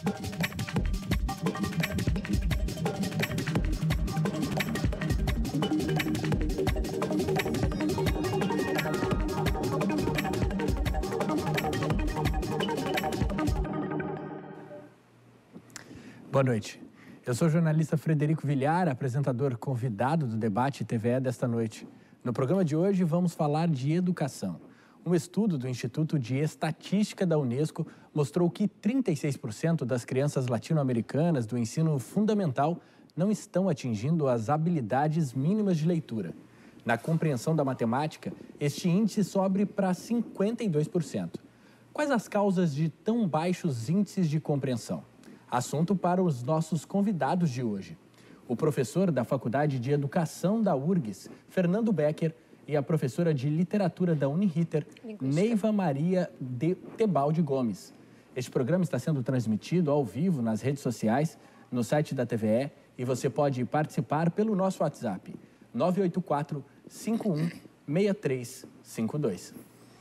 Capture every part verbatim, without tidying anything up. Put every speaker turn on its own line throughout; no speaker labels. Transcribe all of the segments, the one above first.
Boa noite. Eu sou o jornalista Frederico Vilhar, apresentador convidado do debate T V E desta noite. No programa de hoje vamos falar de educação. Um estudo do Instituto de Estatística da Unesco mostrou que trinta e seis por cento das crianças latino-americanas do ensino fundamental não estão atingindo as habilidades mínimas de leitura. Na compreensão da matemática, este índice sobe para cinquenta e dois por cento. Quais as causas de tão baixos índices de compreensão? Assunto para os nossos convidados de hoje. O professor da Faculdade de Educação da U R G S, Fernando Becker, e a professora de Literatura da Uniriter, Neiva Maria de Tebaldi Gomes. Este programa está sendo transmitido ao vivo nas redes sociais, no site da T V E, e você pode participar pelo nosso WhatsApp, nove oito quatro, cinco um, seis três cinco dois.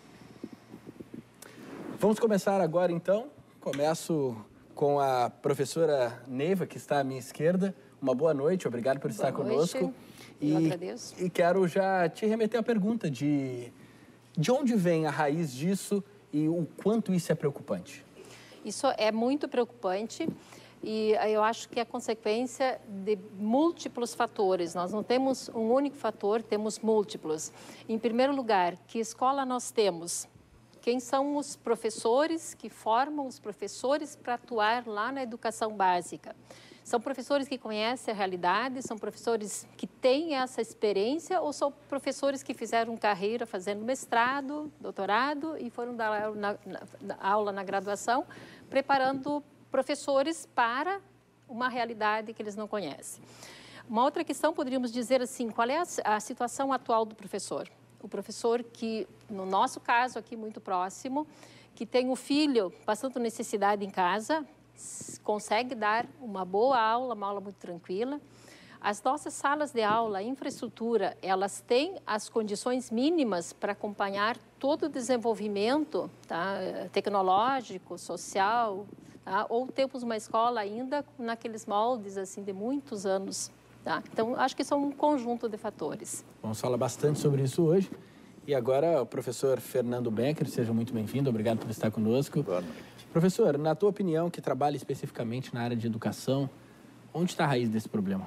Vamos começar agora, então. Começo com a professora Neiva, que está à minha esquerda. Uma boa noite, obrigado por estar
boa
conosco.
Noite.
E,
Eu agradeço.
E quero já te remeter à pergunta de, de onde vem a raiz disso e o quanto isso é preocupante.
Isso é muito preocupante e eu acho que é consequência de múltiplos fatores. Nós não temos um único fator, temos múltiplos. Em primeiro lugar, que escola nós temos? Quem são os professores que formam os professores para atuar lá na educação básica? São professores que conhecem a realidade, são professores que têm essa experiência ou são professores que fizeram carreira fazendo mestrado, doutorado e foram dar na, na, na aula na graduação, preparando professores para uma realidade que eles não conhecem. Uma outra questão, poderíamos dizer assim, qual é a, a situação atual do professor? O professor que, no nosso caso aqui muito próximo, que tem o filho passando necessidade em casa, consegue dar uma boa aula, uma aula muito tranquila. As nossas salas de aula, a infraestrutura, elas têm as condições mínimas para acompanhar todo o desenvolvimento, tá, tecnológico, social, tá? Ou temos uma escola ainda naqueles moldes assim, de muitos anos. Tá? Então, acho que são um conjunto de fatores.
Vamos falar bastante sobre isso hoje. E agora, o professor Fernando Becker, seja muito bem-vindo, obrigado por estar conosco.
Boa noite.
Professor, na tua opinião, que trabalha especificamente na área de educação, onde está a raiz desse problema?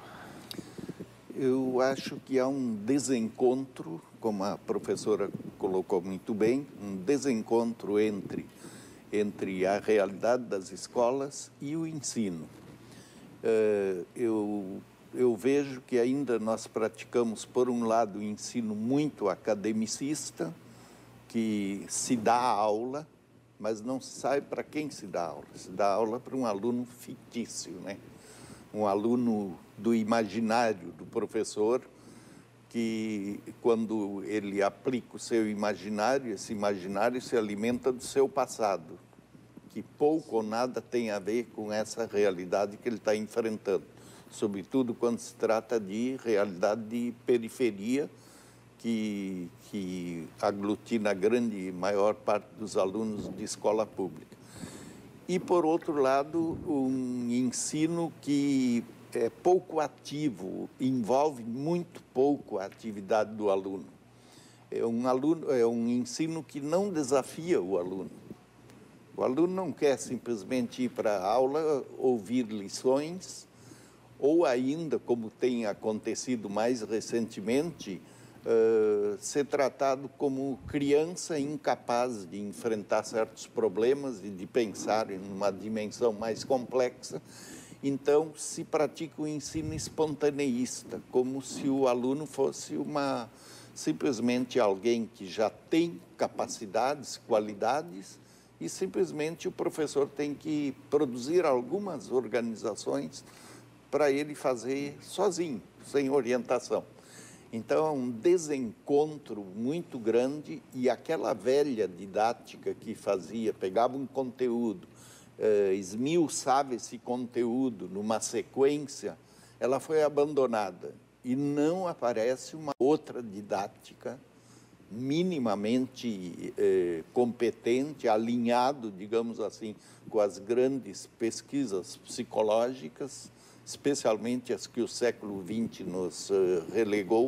Eu acho que há um desencontro, como a professora colocou muito bem, um desencontro entre, entre a realidade das escolas e o ensino. Uh, eu... Eu vejo que ainda nós praticamos, por um lado, o ensino muito academicista, que se dá aula, mas não se sabe para quem se dá aula. Se dá aula para um aluno fictício, né? Um aluno do imaginário do professor, que quando ele aplica o seu imaginário, esse imaginário se alimenta do seu passado, que pouco ou nada tem a ver com essa realidade que ele está enfrentando. Sobretudo quando se trata de realidade de periferia, que, que aglutina a grande maior parte dos alunos de escola pública. E, por outro lado, um ensino que é pouco ativo, envolve muito pouco a atividade do aluno. É um, aluno, é um ensino que não desafia o aluno. O aluno não quer simplesmente ir para a aula, ouvir lições, ou ainda, como tem acontecido mais recentemente, uh, ser tratado como criança incapaz de enfrentar certos problemas e de pensar em uma dimensão mais complexa. Então, se pratica o ensino espontaneísta, como se o aluno fosse uma, simplesmente alguém que já tem capacidades, qualidades, e simplesmente o professor tem que produzir algumas organizações para ele fazer sozinho, sem orientação. Então, é um desencontro muito grande e aquela velha didática que fazia, pegava um conteúdo, eh, esmiuçava esse conteúdo numa sequência, ela foi abandonada e não aparece uma outra didática minimamente eh, competente, alinhado, digamos assim, com as grandes pesquisas psicológicas, especialmente as que o século vinte nos eh, relegou,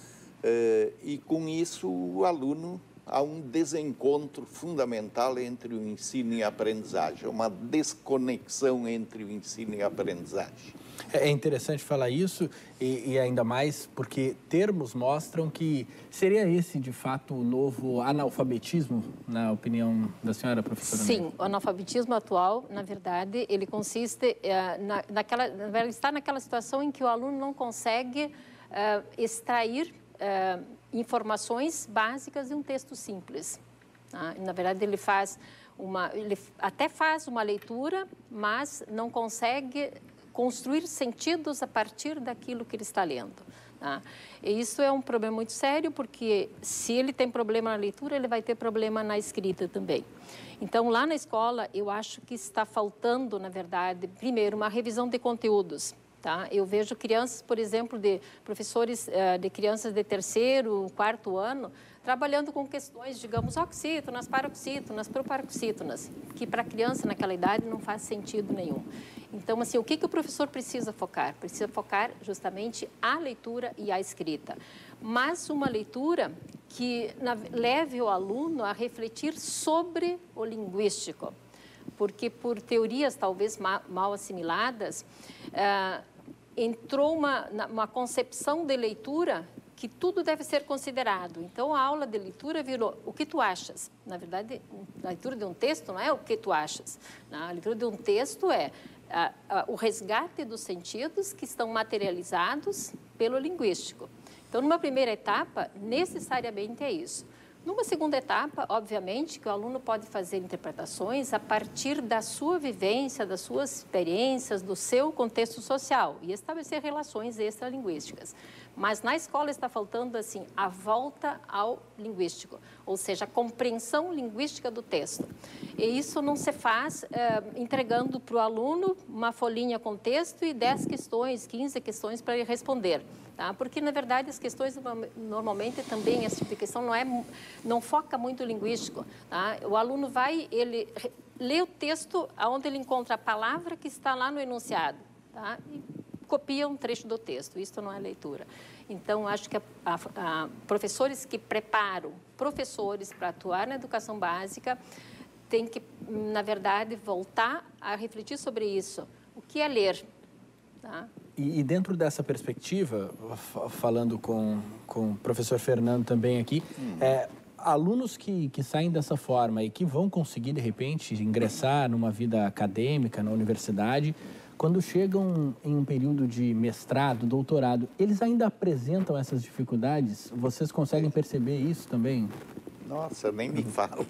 eh, e com isso o aluno há um desencontro fundamental entre o ensino e a aprendizagem, uma desconexão entre o ensino e a aprendizagem.
É interessante falar isso, e, e ainda mais porque termos mostram que seria esse, de fato, o novo analfabetismo, na opinião da senhora, professora?
Sim, o analfabetismo atual, na verdade, ele consiste, é, na, naquela, na verdade, está naquela situação em que o aluno não consegue é, extrair é, informações básicas de um texto simples. Tá? Na verdade, ele faz uma, ele até faz uma leitura, mas não consegue construir sentidos a partir daquilo que ele está lendo. Tá? E isso é um problema muito sério, porque se ele tem problema na leitura, ele vai ter problema na escrita também. Então, lá na escola, eu acho que está faltando, na verdade, primeiro, uma revisão de conteúdos. Tá? Eu vejo crianças, por exemplo, de professores uh, de crianças de terceiro, quarto ano, trabalhando com questões, digamos, oxítonas, paroxítonas, proparoxítonas, que para a criança naquela idade não faz sentido nenhum. Então, assim, o que, que o professor precisa focar? Precisa focar justamente a leitura e a escrita. Mas uma leitura que na, leve o aluno a refletir sobre o linguístico. Porque por teorias talvez ma, mal assimiladas, uh, entrou uma, uma concepção de leitura que tudo deve ser considerado. Então, a aula de leitura virou o que tu achas. Na verdade, a leitura de um texto não é o que tu achas. A leitura de um texto é a, a, o resgate dos sentidos que estão materializados pelo linguístico. Então, numa primeira etapa, necessariamente é isso. Numa segunda etapa, obviamente, que o aluno pode fazer interpretações a partir da sua vivência, das suas experiências, do seu contexto social e estabelecer relações extralinguísticas. Mas na escola está faltando, assim, a volta ao linguístico, ou seja, a compreensão linguística do texto. E isso não se faz eh, entregando para o aluno uma folhinha com texto e dez questões, quinze questões para ele responder. Tá? Porque, na verdade, as questões, normalmente, também, essa tipo de questão não, é, não foca muito o linguístico. Tá? O aluno vai, ele lê o texto onde ele encontra a palavra que está lá no enunciado, tá? E copia um trecho do texto. Isso não é leitura. Então, acho que a, a, a, professores que preparam professores para atuar na educação básica têm que, na verdade, voltar a refletir sobre isso. O que é ler? Tá?
E, e dentro dessa perspectiva, falando com, com o professor Fernando também aqui, hum. é, alunos que, que saem dessa forma e que vão conseguir, de repente, ingressar numa vida acadêmica, na universidade, quando chegam em um período de mestrado, doutorado, eles ainda apresentam essas dificuldades? Vocês conseguem perceber isso também?
Nossa, nem me fala.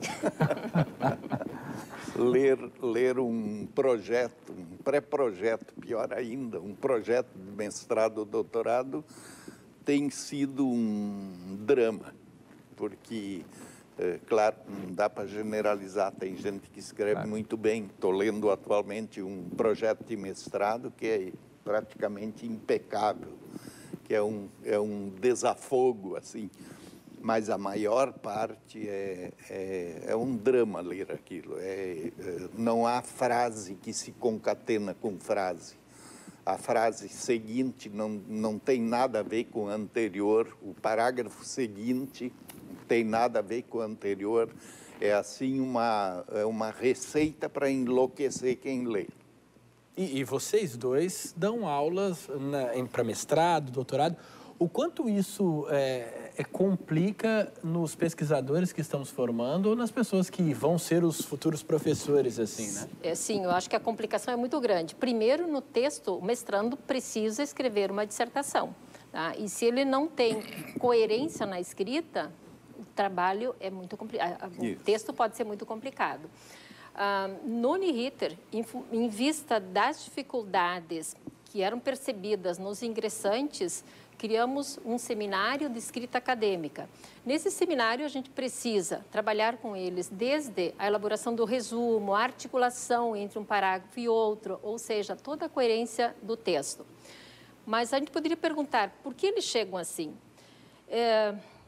ler, ler um projeto, um pré-projeto, pior ainda, um projeto de mestrado ou doutorado, tem sido um drama, porque, é, claro, não dá para generalizar, tem gente que escreve claro. muito bem. Estou lendo atualmente um projeto de mestrado que é praticamente impecável, que é um, é um desafogo, assim. Mas a maior parte é, é, é um drama ler aquilo. É, é, não há frase que se concatena com frase. A frase seguinte não, não tem nada a ver com a anterior. O parágrafo seguinte não tem nada a ver com o anterior. É assim uma, é uma receita para enlouquecer quem lê.
E, e vocês dois dão aulas para mestrado, doutorado. O quanto isso é, é, complica nos pesquisadores que estamos formando ou nas pessoas que vão ser os futuros professores, assim, né?
É, sim, eu acho que a complicação é muito grande. Primeiro, no texto, o mestrando precisa escrever uma dissertação. Tá? E se ele não tem coerência na escrita, o trabalho é muito complicado. O texto pode ser muito complicado. Ah, no Uniriter, em, em vista das dificuldades que eram percebidas nos ingressantes, criamos um seminário de escrita acadêmica. Nesse seminário, a gente precisa trabalhar com eles desde a elaboração do resumo, a articulação entre um parágrafo e outro, ou seja, toda a coerência do texto. Mas a gente poderia perguntar, por que eles chegam assim? É,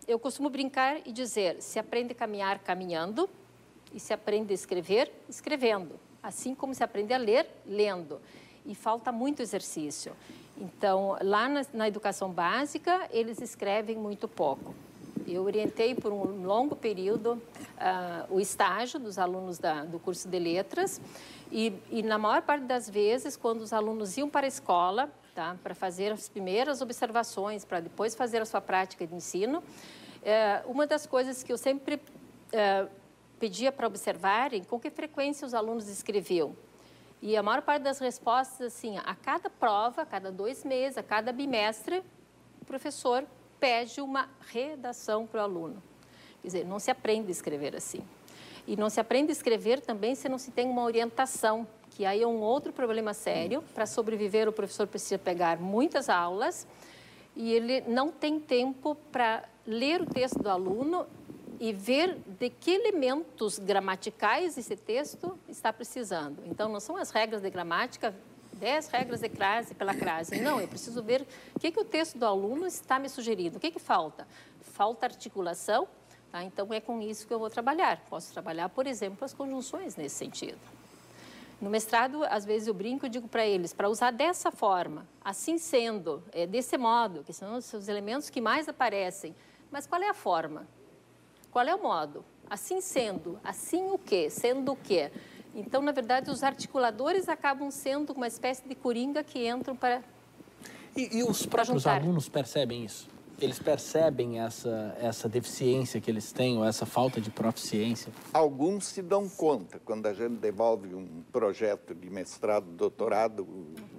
eu costumo brincar e dizer, se aprende a caminhar caminhando e se aprende a escrever escrevendo, assim como se aprende a ler lendo. E falta muito exercício. Então, lá na, na educação básica, eles escrevem muito pouco. Eu orientei por um longo período uh, o estágio dos alunos da, do curso de letras e, e, na maior parte das vezes, quando os alunos iam para a escola, tá, para fazer as primeiras observações, para depois fazer a sua prática de ensino, uh, uma das coisas que eu sempre uh, pedia para observarem, com que frequência os alunos escreviam. E a maior parte das respostas, assim, a cada prova, a cada dois meses, a cada bimestre, o professor pede uma redação para o aluno. Quer dizer, não se aprende a escrever assim. E não se aprende a escrever também se não se tem uma orientação, que aí é um outro problema sério. Para sobreviver, o professor precisa pegar muitas aulas e ele não tem tempo para ler o texto do aluno e ver de que elementos gramaticais esse texto está precisando. Então, não são as regras de gramática, dez regras de crase pela crase. Não, eu preciso ver o que, que o texto do aluno está me sugerindo. O que, que falta? Falta articulação, tá? Então, é com isso que eu vou trabalhar. Posso trabalhar, por exemplo, as conjunções nesse sentido. No mestrado, às vezes eu brinco e digo para eles, para usar dessa forma, assim sendo, é, desse modo, que são os, os elementos que mais aparecem. Mas qual é a forma? Qual é o modo? Assim sendo, assim o quê? Sendo o quê? Então, na verdade, os articuladores acabam sendo uma espécie de coringa que entram para
E, e os próprios alunos percebem isso? Eles percebem essa, essa deficiência que eles têm, ou essa falta de proficiência?
Alguns se dão conta, quando a gente devolve um projeto de mestrado, doutorado,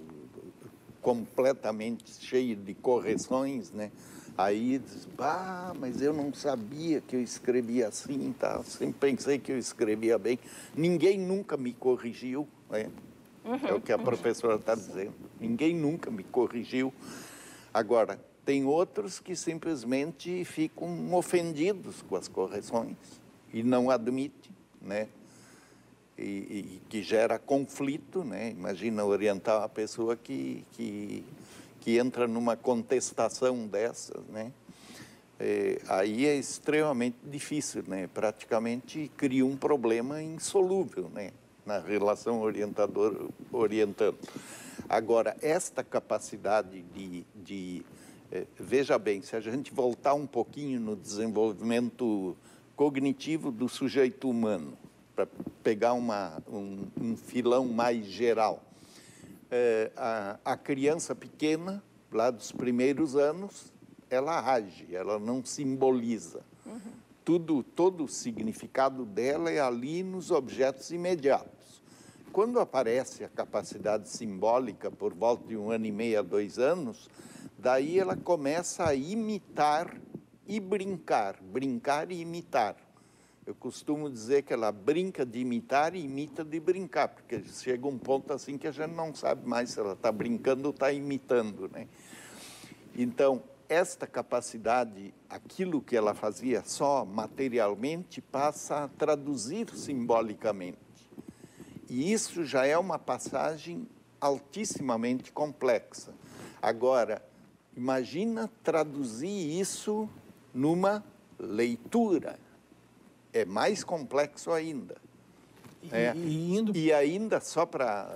completamente cheio de correções, né? Aí diz, ah, mas eu não sabia que eu escrevia assim, tá? Sempre pensei que eu escrevia bem. Ninguém nunca me corrigiu, né? Uhum. É o que a professora está dizendo. Ninguém nunca me corrigiu. Agora, tem outros que simplesmente ficam ofendidos com as correções e não admitem, né? E, e que gera conflito, né? Imagina orientar uma pessoa que... que que entra numa contestação dessas, né? É, aí é extremamente difícil, né? Praticamente cria um problema insolúvel, né? Na relação orientador-orientando. Agora, esta capacidade de... de é, veja bem, se a gente voltar um pouquinho no desenvolvimento cognitivo do sujeito humano, para pegar uma, um, um filão mais geral, É, a, a criança pequena, lá dos primeiros anos, ela age, ela não simboliza. Uhum. Tudo, todo o significado dela é ali nos objetos imediatos. Quando aparece a capacidade simbólica por volta de um ano e meio a dois anos, daí ela começa a imitar e brincar, brincar e imitar. Eu costumo dizer que ela brinca de imitar e imita de brincar, porque chega um ponto assim que a gente não sabe mais se ela está brincando ou está imitando, né? Então, esta capacidade, aquilo que ela fazia só materialmente, passa a traduzir simbolicamente. E isso já é uma passagem altissimamente complexa. Agora, imagina traduzir isso numa leitura. É mais complexo ainda.
E,
é.
e, indo...
e ainda, só para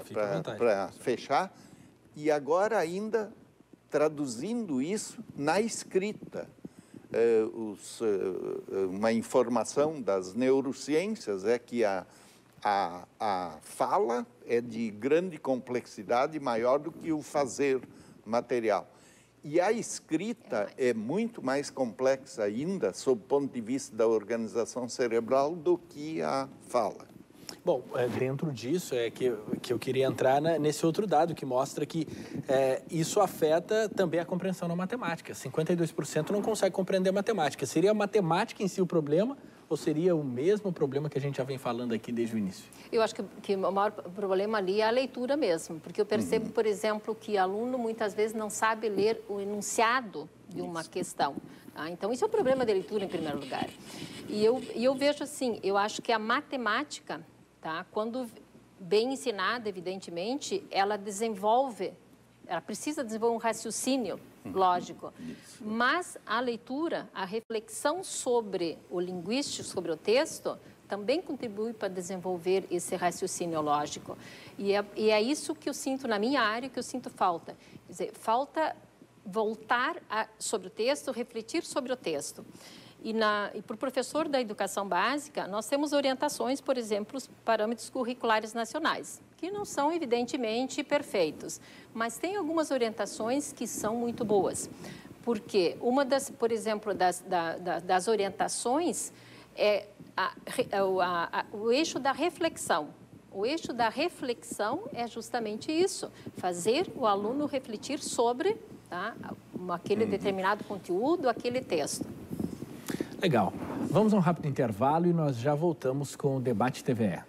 fechar, e agora ainda traduzindo isso na escrita. É, os, uma informação das neurociências é que a, a, a fala é de grande complexidade, maior do que o fazer material. E a escrita é muito mais complexa ainda, sob o ponto de vista da organização cerebral, do que a fala.
Bom, dentro disso é que, que eu queria entrar na, nesse outro dado que mostra que é, isso afeta também a compreensão na matemática. cinquenta e dois por cento não consegue compreender a matemática. Seria a matemática em si o problema ou seria o mesmo problema que a gente já vem falando aqui desde o início? Eu
acho que, que o maior problema ali é a leitura mesmo, porque eu percebo, uhum. por exemplo, que aluno muitas vezes não sabe ler o enunciado de uma isso. questão. Tá? Então, isso é um problema de leitura em primeiro lugar. E eu, e eu vejo assim, eu acho que a matemática, tá, quando bem ensinada, evidentemente, ela desenvolve ela precisa desenvolver um raciocínio lógico, mas a leitura, a reflexão sobre o linguístico, sobre o texto, também contribui para desenvolver esse raciocínio lógico. E é, e é isso que eu sinto na minha área, que eu sinto falta. Quer dizer, falta voltar a, sobre o texto, refletir sobre o texto. E, na, e para o professor da educação básica, nós temos orientações, por exemplo, os parâmetros curriculares nacionais, que não são, evidentemente, perfeitos, mas tem algumas orientações que são muito boas. Porque uma das, por exemplo, das, da, da, das orientações é a, a, a, o eixo da reflexão. O eixo da reflexão é justamente isso, fazer o aluno refletir sobre, tá, aquele determinado conteúdo, aquele texto.
Legal. Vamos a um rápido intervalo e nós já voltamos com o Debate T V E.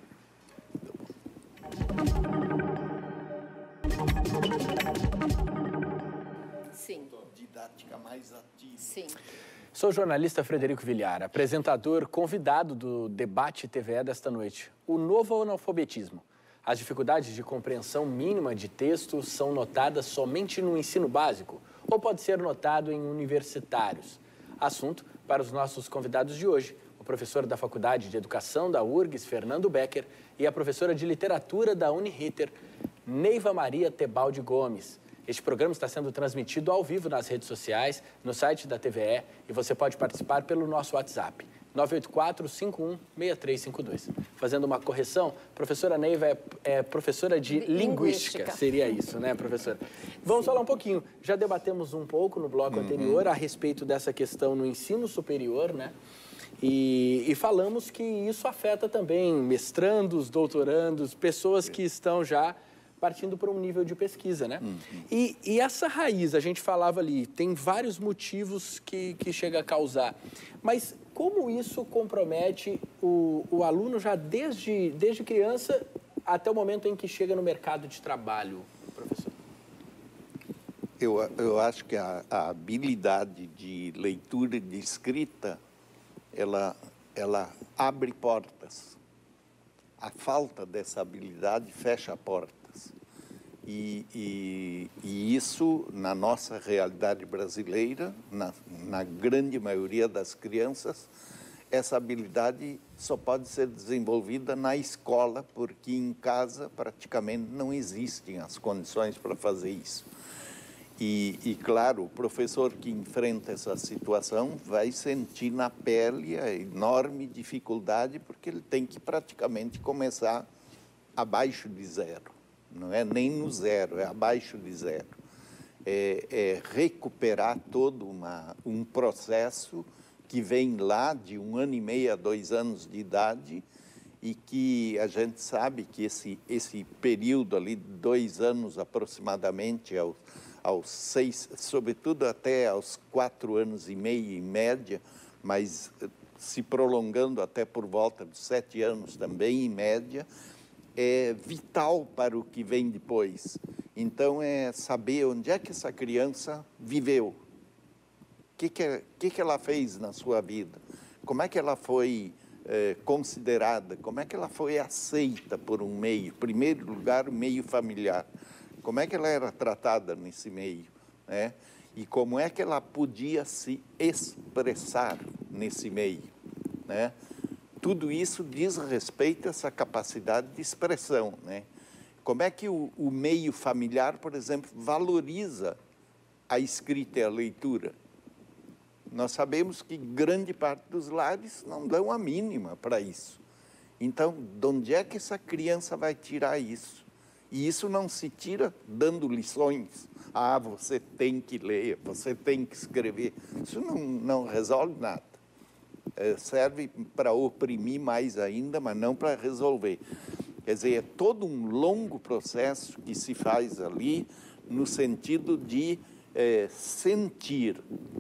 Sim.
Didática mais ativa.
Sim.
Sou o jornalista Frederico Vilhar, apresentador convidado do Debate T V E desta noite. O novo analfabetismo. As dificuldades de compreensão mínima de texto são notadas somente no ensino básico ou pode ser notado em universitários? Assunto para os nossos convidados de hoje, o professor da Faculdade de Educação da U R G S, Fernando Becker, e a professora de Literatura da Uniriter, Neiva Maria Tebaldi Gomes. Este programa está sendo transmitido ao vivo nas redes sociais, no site da T V E, e você pode participar pelo nosso WhatsApp, nove oito quatro, cinco um, seis três cinco dois. Fazendo uma correção, professora Neiva é, é professora de linguística. linguística, seria isso, né, professora? Vamos Sim. falar um pouquinho, já debatemos um pouco no bloco uhum. anterior a respeito dessa questão no ensino superior, né? E, e falamos que isso afeta também mestrandos, doutorandos, pessoas que estão já partindo para um nível de pesquisa, né? Uhum. E, e essa raiz, a gente falava ali, tem vários motivos que, que chega a causar, mas como isso compromete o, o aluno já desde, desde criança até o momento em que chega no mercado de trabalho, professor?
Eu, eu acho que a, a habilidade de leitura e de escrita, ela, ela abre portas. A falta dessa habilidade fecha portas. E, e, e isso, na nossa realidade brasileira, na, na grande maioria das crianças, essa habilidade só pode ser desenvolvida na escola, porque em casa praticamente não existem as condições para fazer isso. E, e, claro, o professor que enfrenta essa situação vai sentir na pele a enorme dificuldade, porque ele tem que praticamente começar abaixo de zero. Não é nem no zero, é abaixo de zero. É, é recuperar todo uma, um processo que vem lá de um ano e meio a dois anos de idade e que a gente sabe que esse, esse período ali, dois anos aproximadamente, aos, aos seis, sobretudo até aos quatro anos e meio em média, mas se prolongando até por volta dos sete anos também em média, é vital para o que vem depois. Então, é saber onde é que essa criança viveu, o que, que, que, que ela fez na sua vida, como é que ela foi é, considerada, como é que ela foi aceita por um meio, em primeiro lugar, o meio familiar, como é que ela era tratada nesse meio, né? E como é que ela podia se expressar nesse meio, né? Tudo isso diz respeito a essa capacidade de expressão, né? Como é que o, o meio familiar, por exemplo, valoriza a escrita e a leitura? Nós sabemos que grande parte dos lares não dão a mínima para isso. Então, de onde é que essa criança vai tirar isso? E isso não se tira dando lições. Ah, você tem que ler, você tem que escrever. Isso não, não resolve nada. É, serve para oprimir mais ainda, mas não para resolver. Quer dizer, é todo um longo processo que se faz ali no sentido de é, sentir,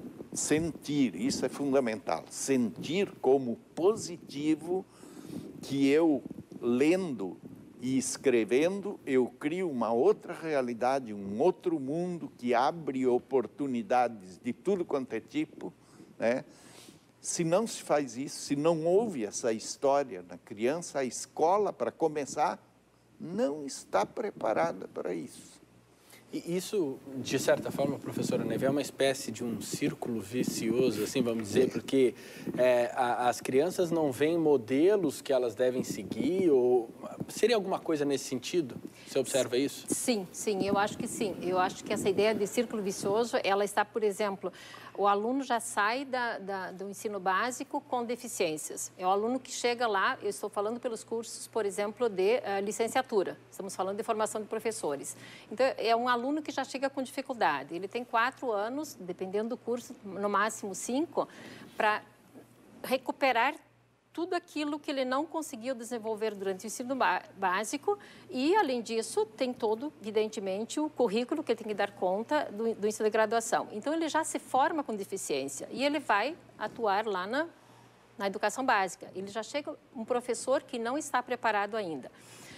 sentir, isso é fundamental, sentir como positivo que eu, lendo e escrevendo, eu crio uma outra realidade, um outro mundo que abre oportunidades de tudo quanto é tipo, né? Se não se faz isso, se não houve essa história na criança, a escola, para começar, não está preparada para isso.
E isso, de certa forma, professora Neve, é uma espécie de um círculo vicioso, assim, vamos dizer, porque é, a, as crianças não veem modelos que elas devem seguir, ou seria alguma coisa nesse sentido? Você observa isso?
Sim, sim, eu acho que sim. Eu acho que essa ideia de círculo vicioso, ela está, por exemplo, o aluno já sai da, da, do ensino básico com deficiências. É o aluno que chega lá, eu estou falando pelos cursos, por exemplo, de uh, licenciatura. Estamos falando de formação de professores. Então, é um aluno que já chega com dificuldade. Ele tem quatro anos, dependendo do curso, no máximo cinco, para recuperar tudo aquilo que ele não conseguiu desenvolver durante o ensino básico e, além disso, tem todo, evidentemente, o currículo que ele tem que dar conta do, do ensino de graduação. Então, ele já se forma com deficiência e ele vai atuar lá na, na educação básica. Ele já chega um professor que não está preparado ainda.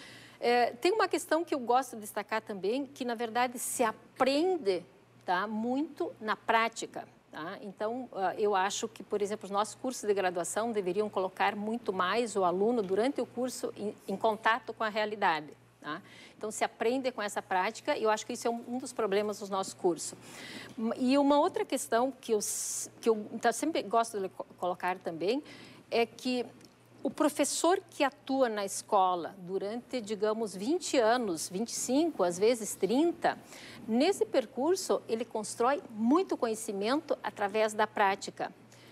É, tem uma questão que eu gosto de destacar também, que, na verdade, se aprende, tá, muito na prática. Tá? Então, eu acho que, por exemplo, os nossos cursos de graduação deveriam colocar muito mais o aluno, durante o curso, em, em contato com a realidade. Tá? Então, se aprende com essa prática, e eu acho que isso é um, um dos problemas dos nossos cursos. E uma outra questão que eu, que eu então, sempre gosto de colocar também é que o professor que atua na escola durante, digamos, vinte anos, vinte e cinco, às vezes trinta, nesse percurso ele constrói muito conhecimento através da prática.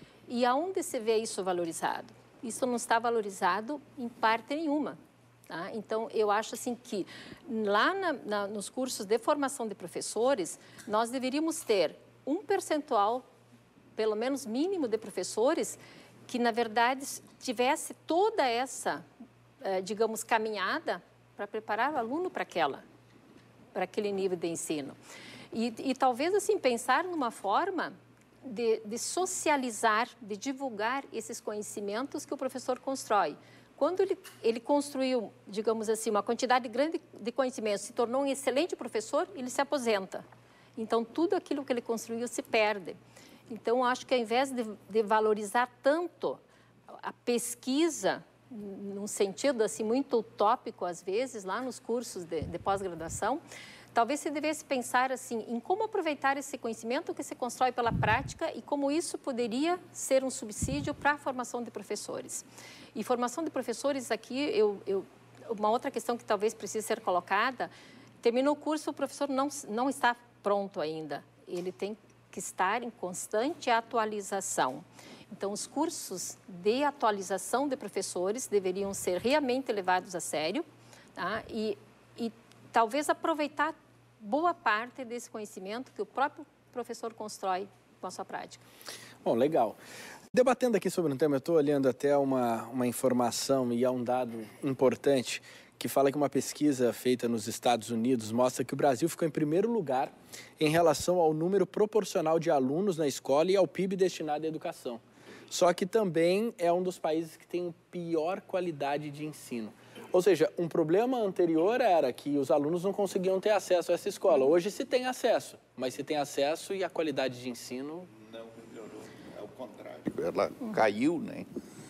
E aonde se vê isso valorizado? Isso não está valorizado em parte nenhuma. Tá? Então, eu acho assim que lá na, na, nos cursos de formação de professores, nós deveríamos ter um percentual, pelo menos mínimo, de professores que, na verdade, tivesse toda essa, eh, digamos, caminhada para preparar o aluno para aquela, para aquele nível de ensino. E, e talvez, assim, pensar numa forma de, de socializar, de divulgar esses conhecimentos que o professor constrói. Quando ele, ele construiu, digamos assim, uma quantidade grande de conhecimentos, se tornou um excelente professor, ele se aposenta. Então, tudo aquilo que ele construiu se perde. Então, acho que ao invés de, de valorizar tanto a pesquisa, num sentido assim muito utópico às vezes, lá nos cursos de, de pós-graduação, talvez se devesse pensar assim em como aproveitar esse conhecimento que se constrói pela prática e como isso poderia ser um subsídio para a formação de professores. E formação de professores aqui, eu, eu, uma outra questão que talvez precise ser colocada, terminou o curso, o professor não, não está pronto ainda, ele tem que estar em constante atualização. Então, os cursos de atualização de professores deveriam ser realmente levados a sério, tá? e, e talvez aproveitar boa parte desse conhecimento que o próprio professor constrói com a sua prática.
Bom, legal. Debatendo aqui sobre um tema, eu estou olhando até uma, uma informação e há um dado importante que fala que uma pesquisa feita nos Estados Unidos mostra que o Brasil ficou em primeiro lugar em relação ao número proporcional de alunos na escola e ao P I B destinado à educação. Só que também é um dos países que tem pior qualidade de ensino. Ou seja, um problema anterior era que os alunos não conseguiam ter acesso a essa escola. Hoje se tem acesso, mas se tem acesso e a qualidade de ensino...
Não melhorou, ao contrário. Ela caiu, né?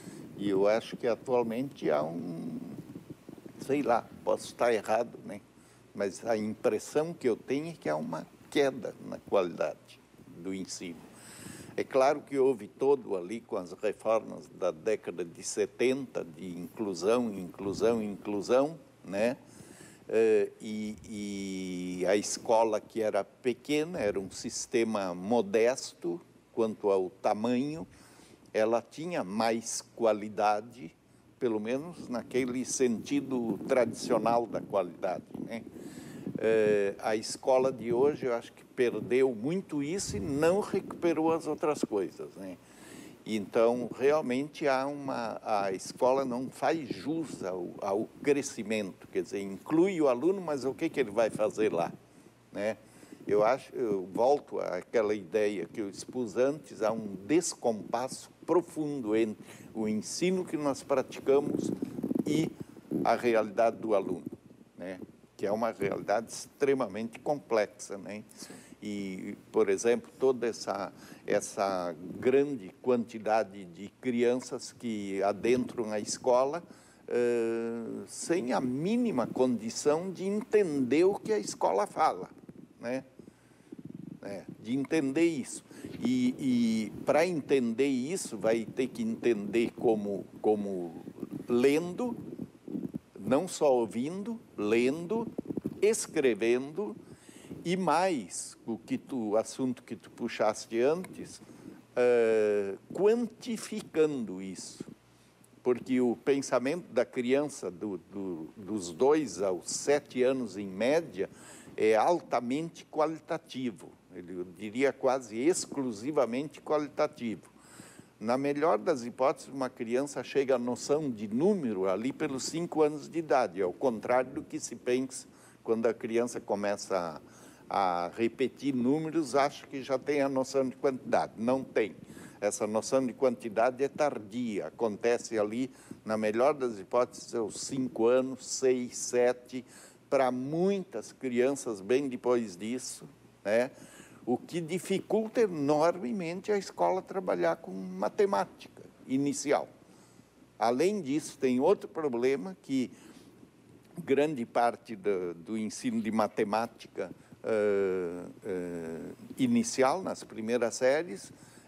E eu acho que atualmente há um... sei lá, posso estar errado, né? Mas a impressão que eu tenho é que há uma queda na qualidade do ensino. É claro que houve todo ali com as reformas da década de setenta, de inclusão, inclusão, inclusão, né? E, e a escola que era pequena, era um sistema modesto quanto ao tamanho, ela tinha mais qualidade, pelo menos naquele sentido tradicional da qualidade, né? É, a escola de hoje, eu acho que perdeu muito isso e não recuperou as outras coisas, né? Então, realmente, há uma, a escola não faz jus ao, ao crescimento, quer dizer, inclui o aluno, mas o que, que ele vai fazer lá, né? Eu acho, eu volto àquela ideia que eu expus antes, há um descompasso profundo entre o ensino que nós praticamos e a realidade do aluno, né? Que é uma realidade extremamente complexa, né? E, por exemplo, toda essa, essa grande quantidade de crianças que adentram a escola uh, sem a mínima condição de entender o que a escola fala, né? É, de entender isso. E, e para entender isso, vai ter que entender como, como lendo, não só ouvindo, lendo, escrevendo, e mais, o que tu, o assunto que tu puxaste antes, uh, quantificando isso. Porque o pensamento da criança, do, do, dos dois aos sete anos em média, é altamente qualitativo. Eu diria quase exclusivamente qualitativo. Na melhor das hipóteses, uma criança chega à noção de número ali pelos cinco anos de idade, ao contrário do que se pensa quando a criança começa a, a repetir números, acha que já tem a noção de quantidade. Não tem. Essa noção de quantidade é tardia, acontece ali, na melhor das hipóteses, aos cinco anos, seis, sete, para muitas crianças bem depois disso, né? O que dificulta enormemente a escola trabalhar com matemática inicial. Além disso, tem outro problema que grande parte do, do ensino de matemática uh, uh, inicial, nas primeiras séries,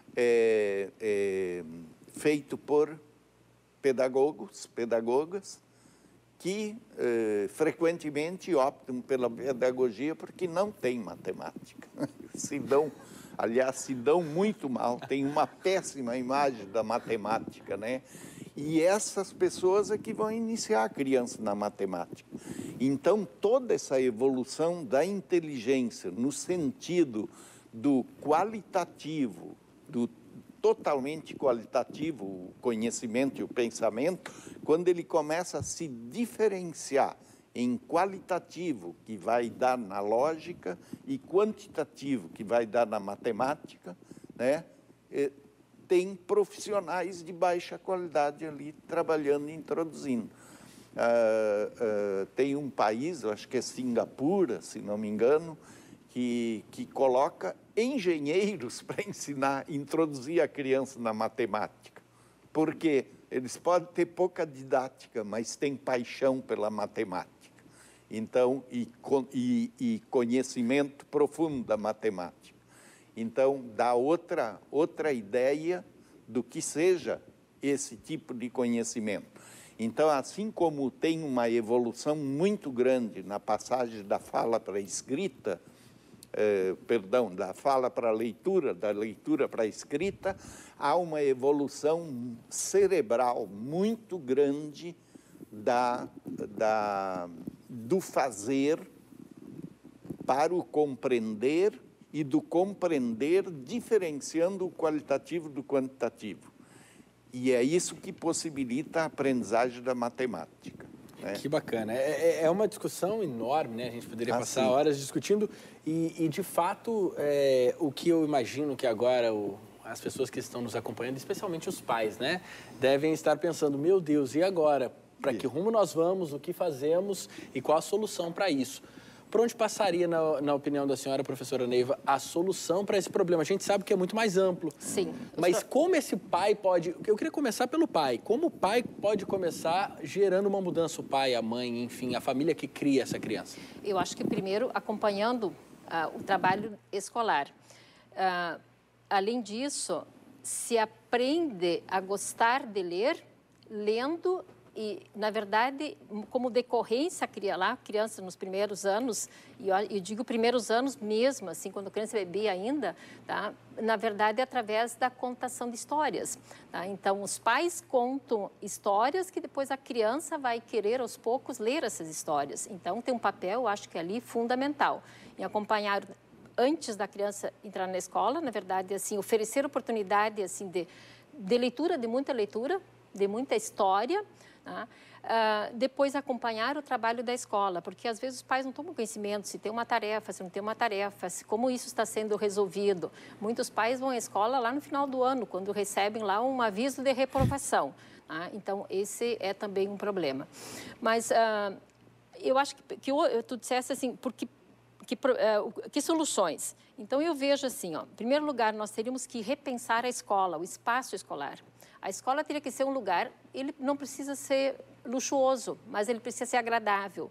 é, é feito por pedagogos, pedagogas, que eh, frequentemente optam pela pedagogia porque não tem matemática. Se dão, aliás, se dão muito mal, tem uma péssima imagem da matemática, né? E essas pessoas é que vão iniciar a criança na matemática. Então, toda essa evolução da inteligência no sentido do qualitativo, do totalmente qualitativo, o conhecimento e o pensamento, quando ele começa a se diferenciar em qualitativo, que vai dar na lógica, e quantitativo, que vai dar na matemática, né? Tem profissionais de baixa qualidade ali trabalhando e introduzindo. Uh, uh, tem um país, eu acho que é Singapura, se não me engano, que, que coloca engenheiros para ensinar, introduzir a criança na matemática. Porque eles podem ter pouca didática, mas têm paixão pela matemática. Então, e, e, e conhecimento profundo da matemática. Então, dá outra, outra ideia do que seja esse tipo de conhecimento. Então, assim como tem uma evolução muito grande na passagem da fala para a escrita, Eh, perdão, da fala para a leitura, da leitura para a escrita, há uma evolução cerebral muito grande da, da, do fazer para o compreender e do compreender diferenciando o qualitativo do quantitativo. E é isso que possibilita a aprendizagem da matemática. É.
Que bacana. É, é uma discussão enorme, né? A gente poderia
ah,
passar
sim.
horas discutindo e, e de fato, é, o que eu imagino que agora o, as pessoas que estão nos acompanhando, especialmente os pais, né? Devem estar pensando, meu Deus, e agora? Para que rumo nós vamos, o que fazemos e qual a solução para isso? Por onde passaria, na, na opinião da senhora, professora Neiva, a solução para esse problema? A gente sabe que é muito mais amplo.
Sim.
Mas como esse pai pode... Eu queria começar pelo pai. Como o pai pode começar gerando uma mudança? O pai, a mãe, enfim, a família que cria essa criança.
Eu acho que primeiro acompanhando uh, o trabalho escolar. Uh, além disso, se aprende a gostar de ler, lendo... E, na verdade, como decorrência, cria lá, criança nos primeiros anos, e eu, eu digo primeiros anos mesmo, assim, quando a criança é bebê ainda, tá? Na verdade, é através da contação de histórias. Tá? Então, os pais contam histórias que depois a criança vai querer, aos poucos, ler essas histórias. Então, tem um papel, eu acho que ali, fundamental, em acompanhar antes da criança entrar na escola, na verdade, assim, oferecer oportunidade, assim, de, de leitura, de muita leitura, de muita história. Tá? Uh, depois acompanhar o trabalho da escola, porque às vezes os pais não tomam conhecimento se tem uma tarefa, se não tem uma tarefa, se, como isso está sendo resolvido. Muitos pais vão à escola lá no final do ano, quando recebem lá um aviso de reprovação. Tá? Então, esse é também um problema. Mas uh, eu acho que, que eu, tu disseste assim, porque, que, uh, que soluções? Então, eu vejo assim, ó, em primeiro lugar, nós teríamos que repensar a escola, o espaço escolar. A escola teria que ser um lugar, ele não precisa ser luxuoso, mas ele precisa ser agradável.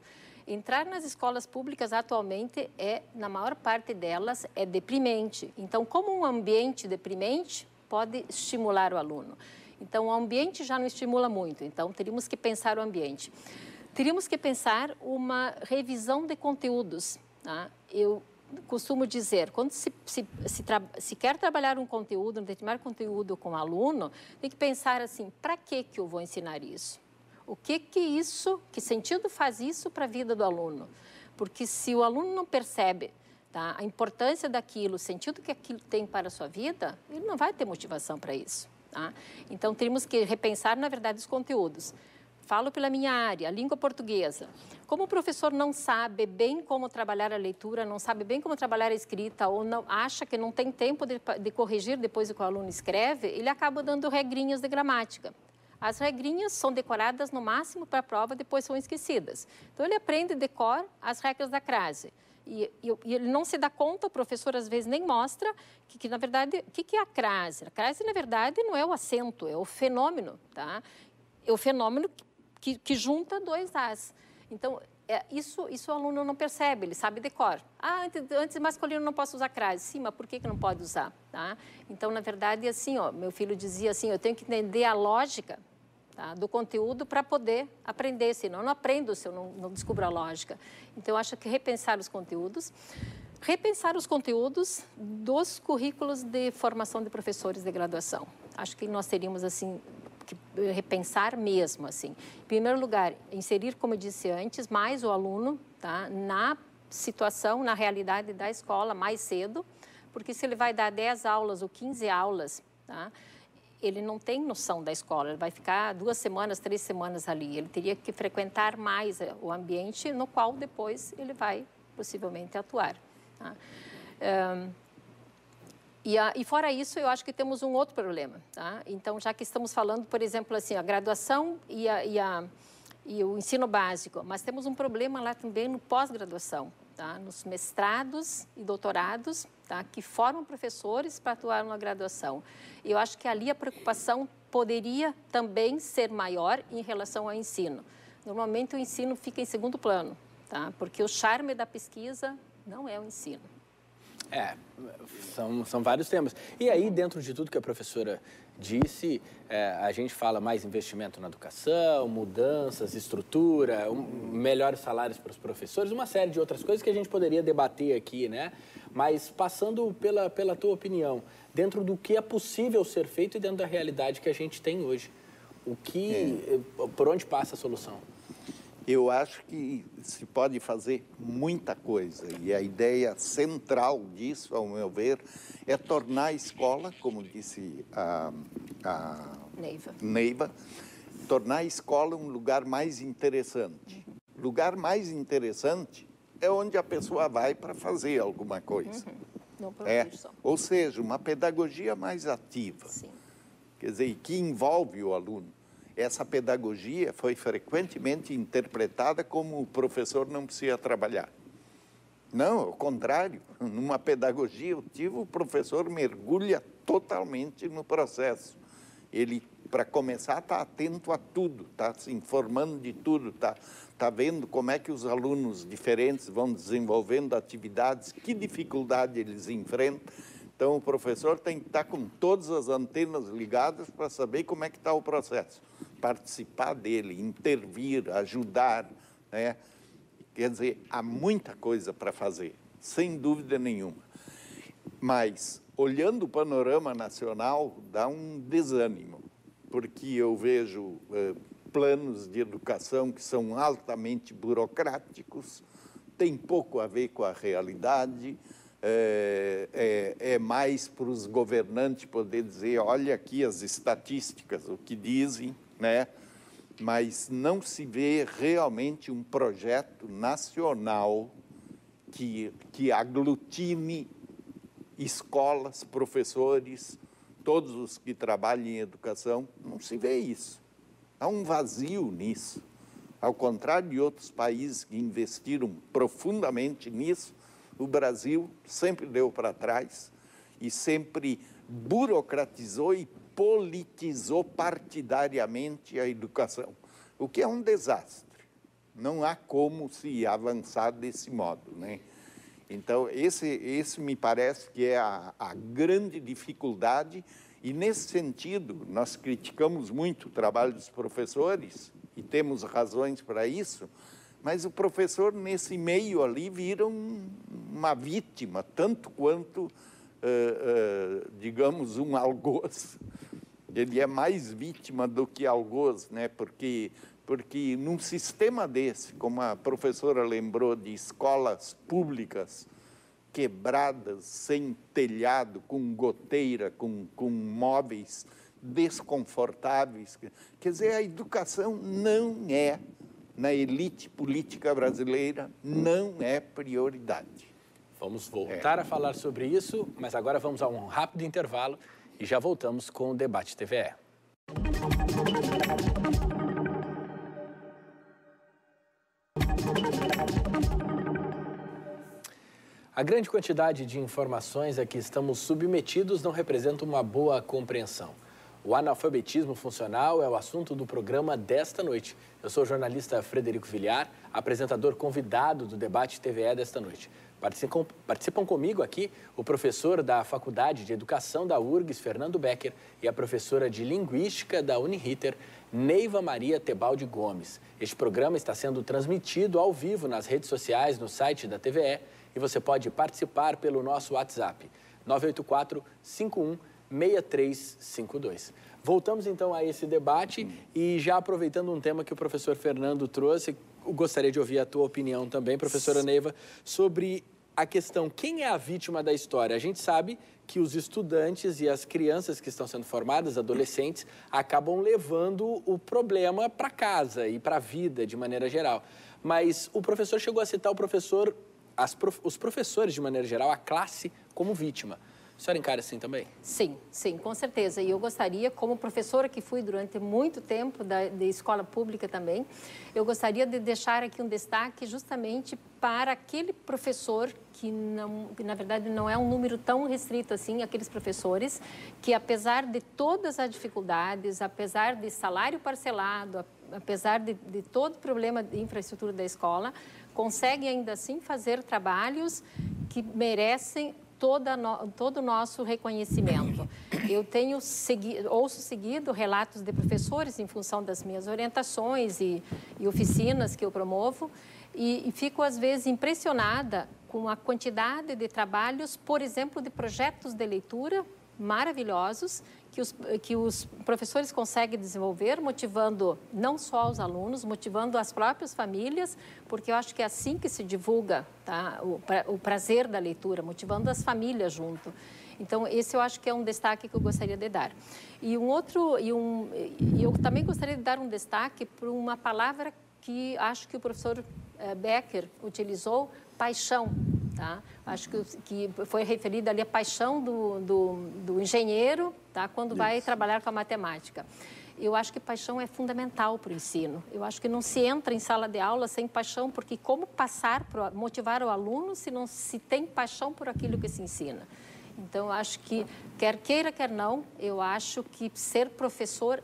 Entrar nas escolas públicas atualmente é, na maior parte delas, é deprimente. Então, como um ambiente deprimente pode estimular o aluno? Então, o ambiente já não estimula muito, então teríamos que pensar o ambiente. Teríamos que pensar uma revisão de conteúdos. Tá? Eu costumo dizer, quando se, se, se, tra se quer trabalhar um conteúdo, um determinado conteúdo com o aluno, tem que pensar assim, para que que eu vou ensinar isso? O que que isso, que sentido faz isso para a vida do aluno? Porque se o aluno não percebe, tá, a importância daquilo, o sentido que aquilo tem para a sua vida, ele não vai ter motivação para isso. Tá? Então, teríamos que repensar, na verdade, os conteúdos. Falo pela minha área, a língua portuguesa. Como o professor não sabe bem como trabalhar a leitura, não sabe bem como trabalhar a escrita, ou não, acha que não tem tempo de, de corrigir depois do que o aluno escreve, ele acaba dando regrinhas de gramática. As regrinhas são decoradas no máximo para a prova, depois são esquecidas. Então, ele aprende de cor as regras da crase. E, e, e ele não se dá conta, o professor às vezes nem mostra, que, que na verdade, o que, que é a crase? A crase, na verdade, não é o acento, é o fenômeno, tá? É o fenômeno que, que junta dois As. Então, é, isso, isso o aluno não percebe, ele sabe de cor. Ah, antes, antes masculino não posso usar crase. Sim, mas por que, que não pode usar? Tá? Então, na verdade, assim, ó, meu filho dizia assim, eu tenho que entender a lógica, tá, do conteúdo para poder aprender, senão eu não aprendo se eu não, não descubro a lógica. Então, eu acho que repensar os conteúdos, repensar os conteúdos dos currículos de formação de professores de graduação. Acho que nós teríamos, assim, que repensar mesmo, assim. Em primeiro lugar, inserir, como eu disse antes, mais o aluno, tá, na situação, na realidade da escola mais cedo, porque se ele vai dar dez aulas ou quinze aulas, tá, ele não tem noção da escola, ele vai ficar duas semanas, três semanas ali. Ele teria que frequentar mais o ambiente no qual depois ele vai possivelmente atuar. Tá? Um, e, a, e fora isso, eu acho que temos um outro problema. Tá? Então, já que estamos falando, por exemplo, assim, a graduação e, a, e, a, e o ensino básico, mas temos um problema lá também no pós-graduação, tá? Nos mestrados e doutorados, tá? Que formam professores para atuar na graduação. E eu acho que ali a preocupação poderia também ser maior em relação ao ensino. Normalmente o ensino fica em segundo plano, tá? Porque o charme da pesquisa não é o ensino.
É, são, são vários temas. E aí, dentro de tudo que a professora disse, é, a gente fala mais investimento na educação, mudanças, estrutura, um, melhores salários para os professores, uma série de outras coisas que a gente poderia debater aqui, né? Mas passando pela, pela tua opinião, dentro do que é possível ser feito e dentro da realidade que a gente tem hoje, o que, é. por onde passa a solução?
Eu acho que se pode fazer muita coisa e a ideia central disso, ao meu ver, é tornar a escola, como disse a, a
Neiva.
Neiva, tornar a escola um lugar mais interessante. Uhum. Lugar mais interessante é onde a pessoa vai para fazer alguma coisa.
Uhum. Não
é, ou seja, uma pedagogia mais ativa.
Sim.
Quer dizer, que envolve o aluno. Essa pedagogia foi frequentemente interpretada como o professor não precisa trabalhar. Não, ao contrário. Numa pedagogia ativa, o professor mergulha totalmente no processo. Ele, para começar, está atento a tudo, está se informando de tudo, está tá vendo como é que os alunos diferentes vão desenvolvendo atividades, que dificuldade eles enfrentam. Então, o professor tem que estar com todas as antenas ligadas para saber como é que está o processo, participar dele, intervir, ajudar, né? Quer dizer, há muita coisa para fazer, sem dúvida nenhuma. Mas, olhando o panorama nacional, dá um desânimo, porque eu vejo eh, planos de educação que são altamente burocráticos, tem pouco a ver com a realidade. É, é, é mais para os governantes poder dizer, olha aqui as estatísticas, o que dizem, né? Mas não se vê realmente um projeto nacional que, que aglutine escolas, professores, todos os que trabalham em educação, não se vê isso. Há um vazio nisso. Ao contrário de outros países que investiram profundamente nisso, o Brasil sempre deu para trás e sempre burocratizou e politizou partidariamente a educação, o que é um desastre. Não há como se avançar desse modo, né? Então, esse, esse me parece que é a, a grande dificuldade, e nesse sentido, nós criticamos muito o trabalho dos professores, e temos razões para isso, mas o professor, nesse meio ali, vira um, uma vítima, tanto quanto, uh, uh, digamos, um algoz. Ele é mais vítima do que algoz, né? Porque, porque num sistema desse, como a professora lembrou, de escolas públicas quebradas, sem telhado, com goteira, com, com móveis desconfortáveis, quer dizer, a educação não é, na elite política brasileira, não é prioridade.
Vamos voltar é. a falar sobre isso, mas agora vamos a um rápido intervalo e já voltamos com o Debate T V E. A grande quantidade de informações a que estamos submetidos não representa uma boa compreensão. O analfabetismo funcional é o assunto do programa desta noite. Eu sou o jornalista Frederico Villar, apresentador convidado do Debate T V E desta noite. Participam, participam comigo aqui o professor da Faculdade de Educação da U R G S, Fernando Becker, e a professora de Linguística da Uniriter, Neiva Maria Tebaldi Gomes. Este programa está sendo transmitido ao vivo nas redes sociais, no site da T V E, e você pode participar pelo nosso WhatsApp, nove oito quatro, cinco um, seis três cinco dois. Voltamos então a esse debate e já aproveitando um tema que o professor Fernando trouxe, eu gostaria de ouvir a tua opinião também, professora Neiva, sobre a questão, quem é a vítima da história? A gente sabe que os estudantes e as crianças que estão sendo formadas, adolescentes, acabam levando o problema para casa e para a vida de maneira geral. Mas o professor chegou a citar o professor, as prof, os professores de maneira geral, a classe como vítima. A senhora encara assim também?
Sim, sim, com certeza. E eu gostaria, como professora que fui durante muito tempo da, de escola pública também, eu gostaria de deixar aqui um destaque justamente para aquele professor que, não, que na verdade, não é um número tão restrito assim, aqueles professores que, apesar de todas as dificuldades, apesar de salário parcelado, apesar de, de todo o problema de infraestrutura da escola, conseguem ainda assim fazer trabalhos que merecem Toda no, todo o nosso reconhecimento. Eu tenho segui, ouço seguido relatos de professores em função das minhas orientações e, e oficinas que eu promovo e, e fico, às vezes, impressionada com a quantidade de trabalhos, por exemplo, de projetos de leitura maravilhosos que os, que os professores conseguem desenvolver, motivando não só os alunos, motivando as próprias famílias, porque eu acho que é assim que se divulga, tá, o, o prazer da leitura, motivando as famílias junto. Então, esse eu acho que é um destaque que eu gostaria de dar. E um outro, e um, e eu também gostaria de dar um destaque para uma palavra que acho que o professor Becker utilizou, paixão. Tá? Acho que, que foi referida ali a paixão do, do, do engenheiro, tá? Quando Isso. vai trabalhar com a matemática. Eu acho que paixão é fundamental para o ensino. Eu acho que não se entra em sala de aula sem paixão, porque como passar, para motivar o aluno se não se tem paixão por aquilo que se ensina? Então, eu acho que, quer queira, quer não, eu acho que ser professor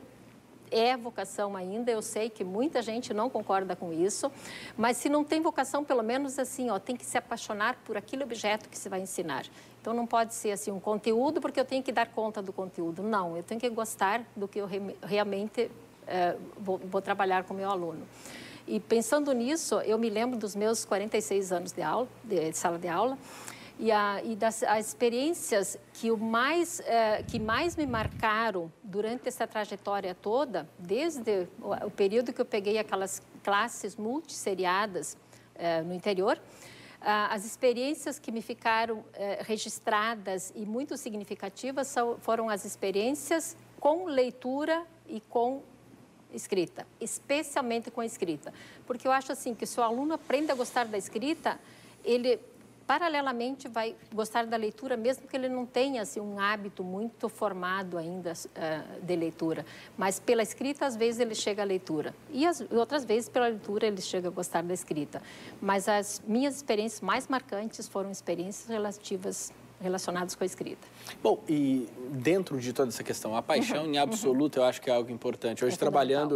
é vocação ainda, eu sei que muita gente não concorda com isso, mas se não tem vocação, pelo menos assim, ó, tem que se apaixonar por aquele objeto que se vai ensinar. Então, não pode ser assim um conteúdo porque eu tenho que dar conta do conteúdo. Não, eu tenho que gostar do que eu re realmente é, vou, vou trabalhar com o meu aluno. E pensando nisso, eu me lembro dos meus quarenta e seis anos de aula, de sala de aula, E, a, e das as experiências que, o mais, eh, que mais me marcaram durante essa trajetória toda, desde o, o período que eu peguei aquelas classes multisseriadas eh, no interior, ah, as experiências que me ficaram eh, registradas e muito significativas são, foram as experiências com leitura e com escrita, especialmente com a escrita. Porque eu acho assim que se o aluno aprende a gostar da escrita, ele paralelamente vai gostar da leitura, mesmo que ele não tenha assim, um hábito muito formado ainda uh, de leitura. Mas pela escrita, às vezes, ele chega à leitura. E as, outras vezes, pela leitura, ele chega a gostar da escrita. Mas as minhas experiências mais marcantes foram experiências relativas, relacionadas com a escrita.
Bom, e dentro de toda essa questão, a paixão, uhum, em absoluto, uhum. eu acho que é algo importante. Hoje, é trabalhando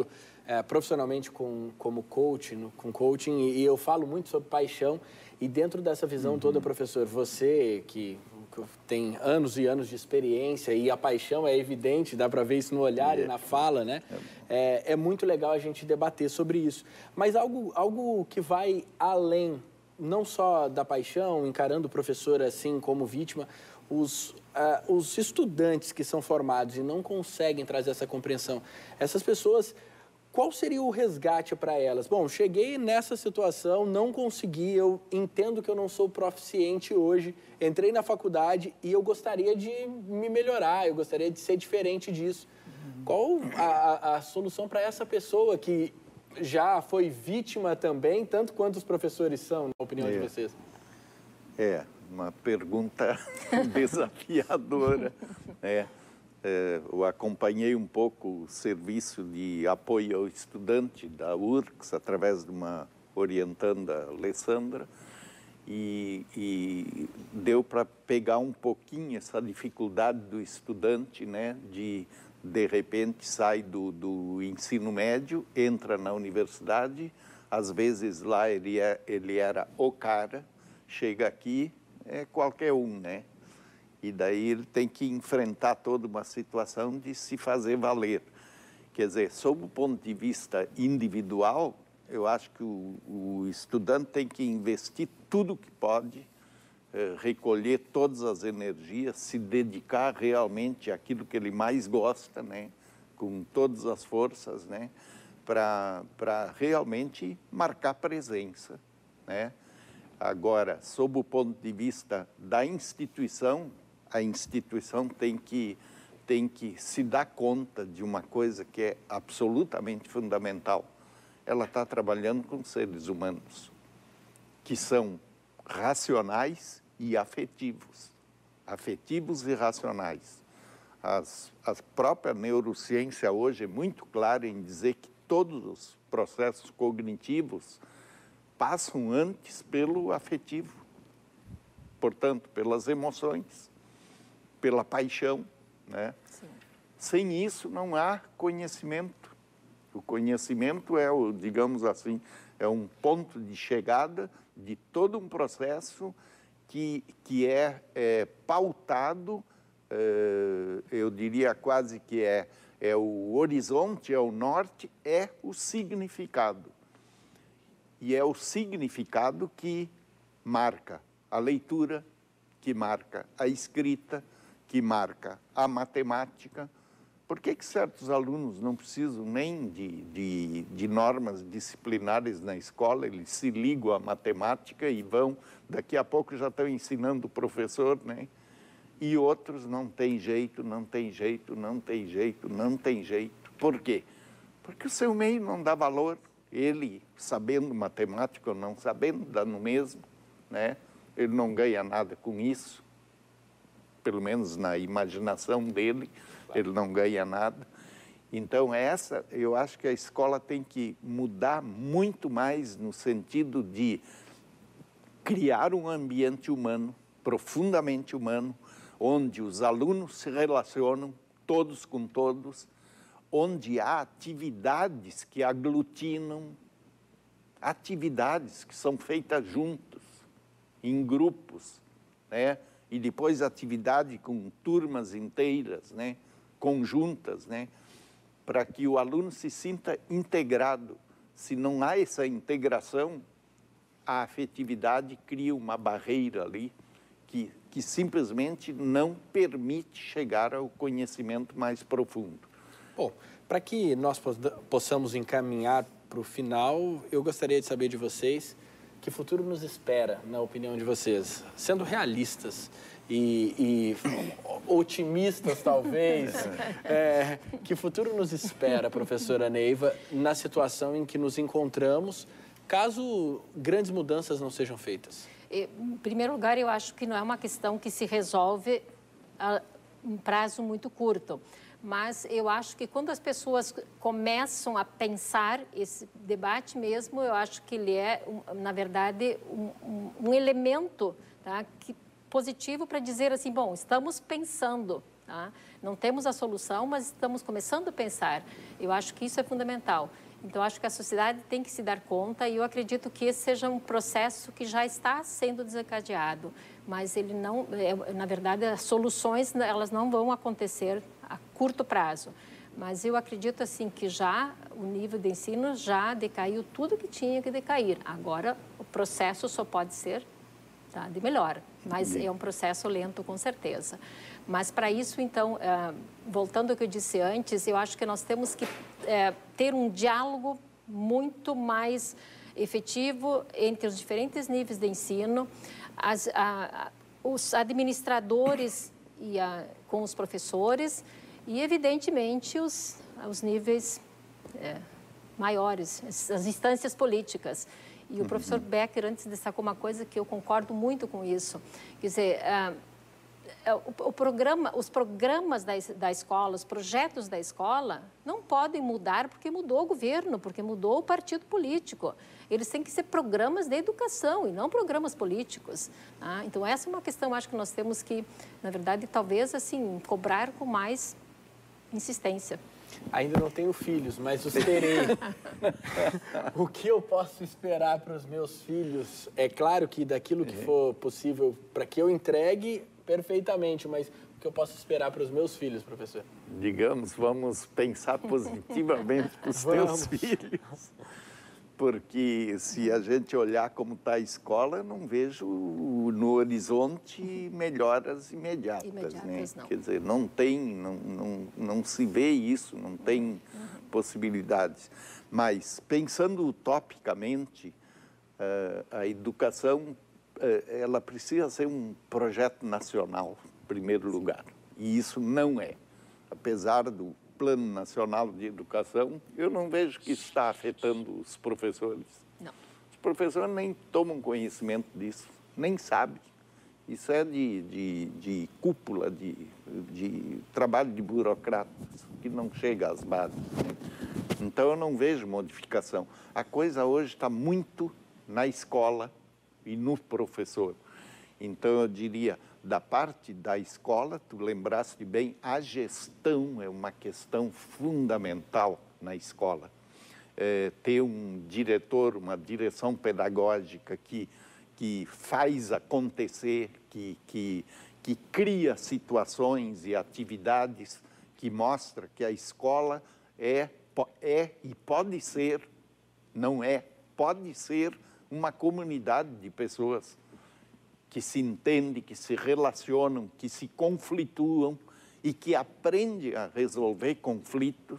é, profissionalmente com, como coach, no, com coaching, e, e eu falo muito sobre paixão. E dentro dessa visão uhum. toda, professor, você que, que tem anos e anos de experiência e a paixão é evidente, dá para ver isso no olhar é. e na fala, né? É, é muito legal a gente debater sobre isso. Mas algo, algo que vai além, não só da paixão, encarando o professor assim como vítima, os, uh, os estudantes que são formados e não conseguem trazer essa compreensão, essas pessoas... Qual seria o resgate para elas? Bom, cheguei nessa situação, não consegui, eu entendo que eu não sou proficiente hoje, entrei na faculdade e eu gostaria de me melhorar, eu gostaria de ser diferente disso. Qual a, a, a solução para essa pessoa que já foi vítima também, tanto quanto os professores são, na opinião é. de vocês?
É, uma pergunta desafiadora, né? É, eu acompanhei um pouco o serviço de apoio ao estudante da U R C S, através de uma orientanda, Alessandra, e, e deu para pegar um pouquinho essa dificuldade do estudante, né, de, de repente, sai do, do ensino médio, entra na universidade, às vezes lá ele, é, ele era o cara, chega aqui, é qualquer um, né? E daí ele tem que enfrentar toda uma situação de se fazer valer. Quer dizer, sob o ponto de vista individual, eu acho que o, o estudante tem que investir tudo que pode, eh, recolher todas as energias, se dedicar realmente àquilo que ele mais gosta, né, com todas as forças, né, para para realmente marcar presença, né. Agora, sob o ponto de vista da instituição, a instituição tem que, tem que se dar conta de uma coisa que é absolutamente fundamental. Ela está trabalhando com seres humanos, que são racionais e afetivos. Afetivos e racionais. As, a própria neurociência hoje é muito clara em dizer que todos os processos cognitivos passam antes pelo afetivo. Portanto, pelas emoções, pela paixão, né? Sim. Sem isso não há conhecimento. O conhecimento é, o, digamos assim, é um ponto de chegada de todo um processo que, que é, é pautado, é, eu diria quase que é, é o horizonte, é o norte, é o significado. E é o significado que marca a leitura, que marca a escrita, que marca a matemática. Por que que certos alunos não precisam nem de, de, de normas disciplinares na escola? Eles se ligam à matemática e vão, daqui a pouco já estão ensinando o professor, né? E outros não tem jeito, não tem jeito, não tem jeito, não tem jeito. Por quê? Porque o seu meio não dá valor. Ele, sabendo matemática ou não sabendo, dá no mesmo, né? Ele não ganha nada com isso. Pelo menos na imaginação dele, ele não ganha nada. Então, essa, eu acho que a escola tem que mudar muito mais no sentido de criar um ambiente humano, profundamente humano, onde os alunos se relacionam todos com todos, onde há atividades que aglutinam, atividades que são feitas juntos, em grupos, né? E depois atividade com turmas inteiras, né, conjuntas, né, para que o aluno se sinta integrado. Se não há essa integração, a afetividade cria uma barreira ali que, que simplesmente não permite chegar ao conhecimento mais profundo.
Bom, para que nós possamos encaminhar para o final, eu gostaria de saber de vocês que futuro nos espera, na opinião de vocês, sendo realistas e, e otimistas, talvez. É, que futuro nos espera, professora Neiva, na situação em que nos encontramos, caso grandes mudanças não sejam feitas?
Em primeiro lugar, eu acho que não é uma questão que se resolve a um prazo muito curto. Mas eu acho que quando as pessoas começam a pensar esse debate mesmo, eu acho que ele é, na verdade, um, um, um elemento, tá, que, positivo para dizer assim, bom, estamos pensando, tá? Não temos a solução, mas estamos começando a pensar. Eu acho que isso é fundamental. Então, acho que a sociedade tem que se dar conta e eu acredito que esse seja um processo que já está sendo desencadeado, mas ele não, é, na verdade, as soluções elas não vão acontecer a curto prazo. Mas eu acredito assim que já o nível de ensino já decaiu tudo que tinha que decair. Agora, o processo só pode ser tá, de melhora, mas Sim. é um processo lento, com certeza. Mas para isso, então, é, voltando ao que eu disse antes, eu acho que nós temos que é, ter um diálogo muito mais efetivo entre os diferentes níveis de ensino, as, a, os administradores e a, com os professores e, evidentemente, os, os níveis é, maiores, as instâncias políticas. E o professor Becker, antes, destacou uma coisa que eu concordo muito com isso, quer dizer, é, O, o programa, os programas da, da escola, os projetos da escola não podem mudar porque mudou o governo, porque mudou o partido político. Eles têm que ser programas de educação e não programas políticos. Tá? Então, essa é uma questão, acho que nós temos que, na verdade, talvez, assim, cobrar com mais insistência.
Ainda não tenho filhos, mas os terei. O que eu posso esperar para os meus filhos? É claro que daquilo que for possível para que eu entregue perfeitamente, mas o que eu posso esperar para os meus filhos, professor?
Digamos, vamos pensar positivamente para os teus filhos. Porque se a gente olhar como está a escola, eu não vejo no horizonte melhoras imediatas. Imediatas, né? Não. Quer dizer, não tem, não, não, não se vê isso, não tem uhum. possibilidades. Mas, pensando utopicamente, uh, a educação, uh, ela precisa ser um projeto nacional, em primeiro lugar. E isso não é. Apesar do Plano Nacional de Educação, eu não vejo que está afetando os professores.
Não.
Os professores nem tomam conhecimento disso, nem sabem. Isso é de, de, de cúpula, de, de trabalho de burocratas, que não chega às bases. Né? Então, eu não vejo modificação. A coisa hoje está muito na escola e no professor. Então, eu diria, da parte da escola, tu lembraste bem, a gestão é uma questão fundamental na escola. É, ter um diretor, uma direção pedagógica que, que faz acontecer, que, que, que cria situações e atividades que mostra que a escola é, é e pode ser, não é, pode ser uma comunidade de pessoas que se entendem, que se relacionam, que se conflituam e que aprendem a resolver conflitos,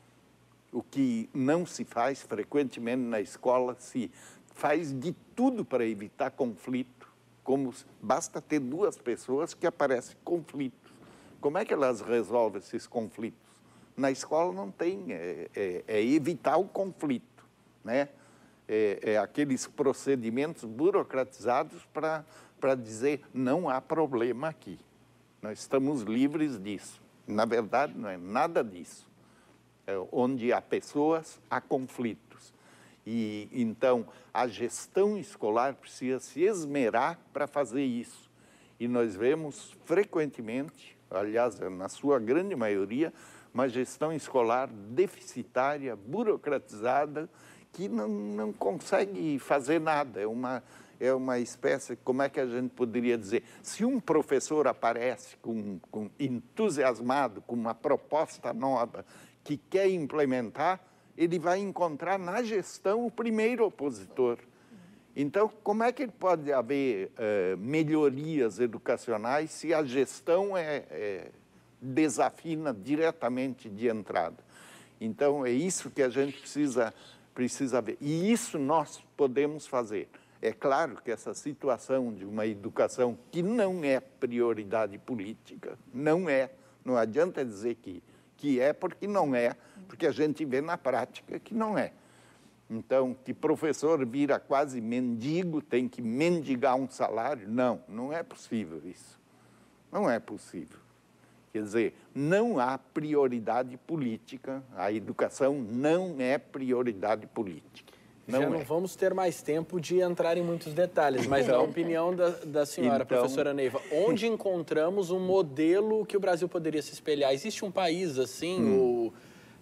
o que não se faz frequentemente na escola, se faz de tudo para evitar conflito, como basta ter duas pessoas que aparecem conflitos. Como é que elas resolvem esses conflitos? Na escola não tem, é, é, é evitar o conflito, né? É, é aqueles procedimentos burocratizados para para dizer não há problema aqui. Nós estamos livres disso. Na verdade, não é nada disso. É, onde há pessoas, há conflitos. E, então, a gestão escolar precisa se esmerar para fazer isso. E nós vemos frequentemente, aliás, na sua grande maioria, uma gestão escolar deficitária, burocratizada, que não, não consegue fazer nada. É uma... É uma espécie, como é que a gente poderia dizer? Se um professor aparece com, com entusiasmado, com uma proposta nova, que quer implementar, ele vai encontrar na gestão o primeiro opositor. Então, como é que pode haver uh, melhorias educacionais se a gestão é, é, desafina diretamente de entrada? Então, é isso que a gente precisa, precisa ver. E isso nós podemos fazer. É claro que essa situação de uma educação que não é prioridade política, não é, não adianta dizer que, que é porque não é, porque a gente vê na prática que não é. Então, que professor vira quase mendigo, tem que mendigar um salário, não, não é possível isso. Não é possível. Quer dizer, não há prioridade política, a educação não é prioridade política. Não
Já não
é.
vamos ter mais tempo de entrar em muitos detalhes, mas então, a opinião da, da senhora, então, professora Neiva, onde encontramos um modelo que o Brasil poderia se espelhar? Existe um país assim, hum. ou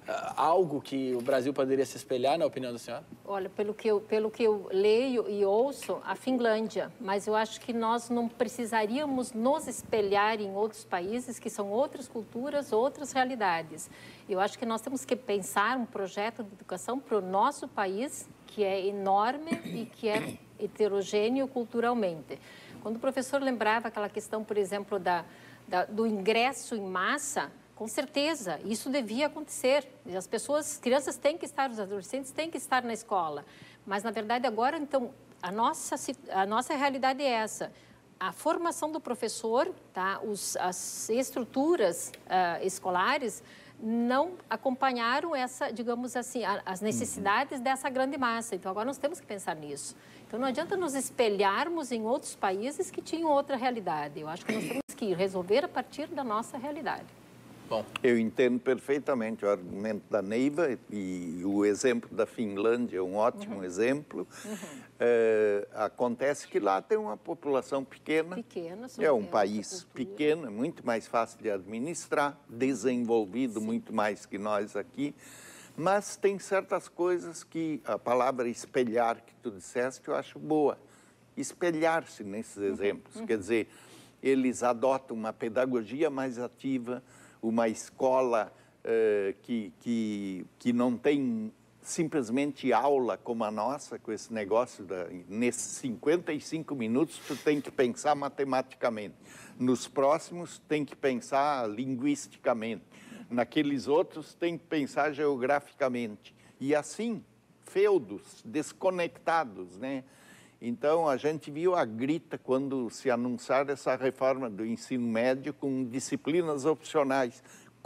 algo que o Brasil poderia se espelhar, na opinião da senhora?
Olha, pelo que, eu, pelo que eu leio e ouço, a Finlândia, mas eu acho que nós não precisaríamos nos espelhar em outros países que são outras culturas, outras realidades. Eu acho que nós temos que pensar um projeto de educação para o nosso país, que é enorme e que é heterogêneo culturalmente. Quando o professor lembrava aquela questão, por exemplo, da, da, do ingresso em massa, com certeza, isso devia acontecer. As pessoas, as crianças têm que estar, os adolescentes têm que estar na escola. Mas, na verdade, agora, então, a nossa, a nossa realidade é essa. A formação do professor, tá? Os, as estruturas uh, escolares não acompanharam essa, digamos assim, a, as necessidades dessa grande massa. Então, agora nós temos que pensar nisso. Então, não adianta nos espelharmos em outros países que tinham outra realidade. Eu acho que nós temos que resolver a partir da nossa realidade.
Bom. Eu entendo perfeitamente o argumento da Neiva e o exemplo da Finlândia é um ótimo uhum. exemplo. Uhum. É, acontece que lá tem uma população pequena,
pequena
é um país pequeno, é muito mais fácil de administrar, desenvolvido Sim. muito mais que nós aqui, mas tem certas coisas que a palavra espelhar que tu disseste eu acho boa, espelhar-se nesses exemplos, uhum. quer dizer, eles adotam uma pedagogia mais ativa, uma escola uh, que, que, que não tem simplesmente aula como a nossa, com esse negócio, da, nesses cinquenta e cinco minutos, tu tem que pensar matematicamente. Nos próximos, tem que pensar linguisticamente. Naqueles outros, tem que pensar geograficamente. E assim, feudos, desconectados, né? Então, a gente viu a grita quando se anunciar essa reforma do ensino médio com disciplinas opcionais.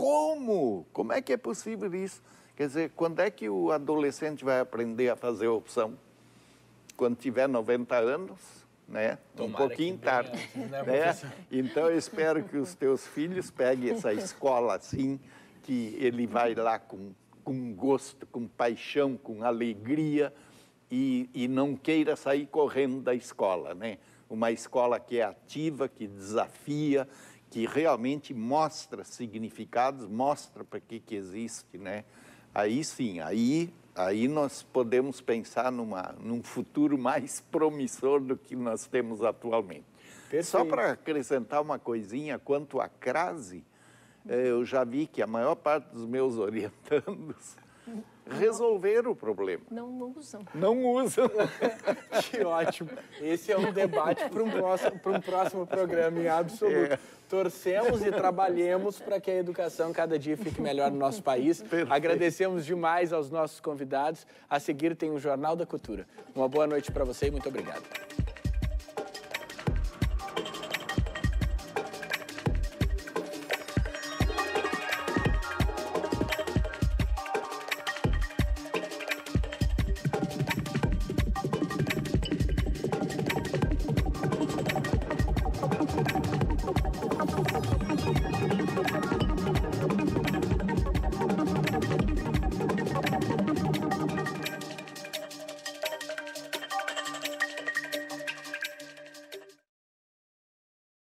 Como? Como é que é possível isso? Quer dizer, quando é que o adolescente vai aprender a fazer opção? Quando tiver noventa anos, né? Um pouquinho tarde. Né? Então, eu espero que os teus filhos peguem essa escola assim, que ele vai lá com, com gosto, com paixão, com alegria, E, e não queira sair correndo da escola, né? Uma escola que é ativa, que desafia, que realmente mostra significados, mostra para que que existe, né? Aí sim, aí, aí nós podemos pensar numa, num futuro mais promissor do que nós temos atualmente. Perfeito. Só para acrescentar uma coisinha quanto à crase, eu já vi que a maior parte dos meus orientandos resolveram o problema.
Não usam.
Não usam.
Que ótimo. Esse é um debate para um próximo, para um próximo programa, em absoluto. É. Torcemos e trabalhemos para que a educação cada dia fique melhor no nosso país. Perfeito. Agradecemos demais aos nossos convidados. A seguir tem o Jornal da Cultura. Uma boa noite para você e muito obrigado.